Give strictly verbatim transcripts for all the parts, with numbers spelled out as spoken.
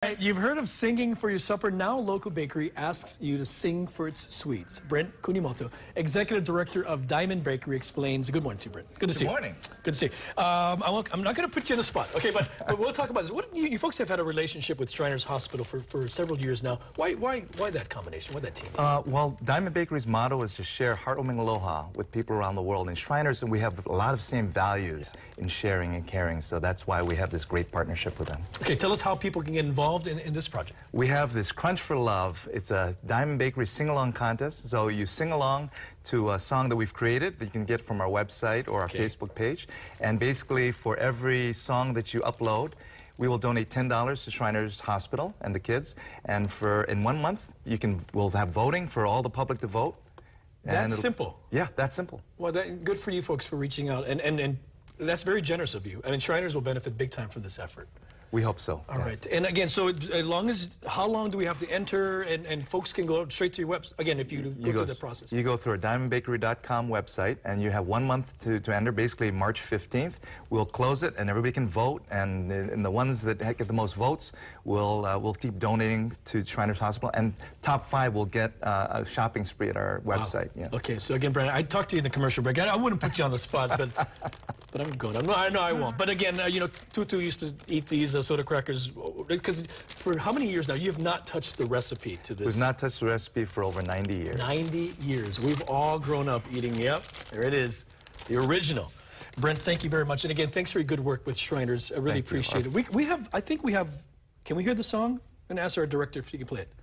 You've heard of singing for your supper. Now, a local bakery asks you to sing for its sweets. Brent Kunimoto, Executive Director of Diamond Bakery, explains. Good morning to you, Brent. Good to see you. Good morning. Good to see you. Um, I won't, I'm not going to put you in the spot, okay? But, but we'll talk about this. What, you, you folks have had a relationship with Shriners Hospital for, for several years now. Why, why, why that combination? Why that team? Uh, well, Diamond Bakery's motto is to share heartwarming aloha with people around the world. And Shriners, we have a lot of same values in sharing and caring. So that's why we have this great partnership with them. Okay, tell us how people can get involved in, in this project. We have this Crunch for Love. It's a Diamond Bakery sing-along contest. So you sing along to a song that we've created that you can get from our website or our okay. Facebook page. And basically, for every song that you upload, we will donate ten dollars to Shriners Hospital and the kids. And for in one month, you can we'll have voting for all the public to vote. That's simple. Yeah, that's simple. Well, that, good for you folks for reaching out. And, and, and that's very generous of you. I mean, Shriners will benefit big time from this effort. We hope so. All yes. right. And again, so as long as, how long do we have to enter? And, and folks can go straight to your website, again, if you, you go, go through the process. You go through our diamond bakery dot com website, and you have one month to, to enter, basically March fifteenth. We'll close it, and everybody can vote, and, and the ones that get the most votes, we'll, uh, we'll keep donating to Shriners Hospital, and top five will get uh, a shopping spree at our website. Wow. Yes. Okay, so again, Brandon, I talked to you in the commercial break. I, I wouldn't put you on the spot, but, but I'm good. I'm, no, I know I won't. But again, uh, you know, Tutu used to eat these uh, soda crackers. Because for how many years now, you have not touched the recipe to this? We've not touched the recipe for over ninety years. ninety years. We've all grown up eating, yep, there it is, the original. Brent, thank you very much. And again, thanks for your good work with Shriners. I really thank appreciate you. it. We, we have, I think we have, can we hear the song? I'm going to ask our director if he can play it.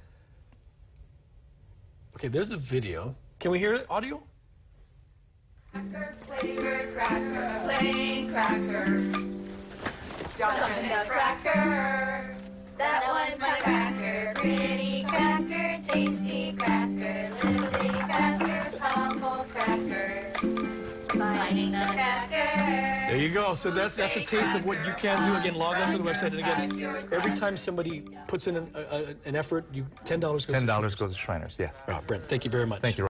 Okay, there's the video. Can we hear it, audio? Cracker, flavored cracker, plain cracker. Chocolate cracker, that was my cracker. Pretty cracker, tasty cracker, little cracker, humble cracker, finding the cracker. There you go. So that, that's a taste of what you can do. Again, log on to the website. And again, every time somebody puts in an, a, an effort, you ten dollars goes ten to dollars Shriners. goes to Shriners, yes. Oh, Brent, thank you very much. Thank you.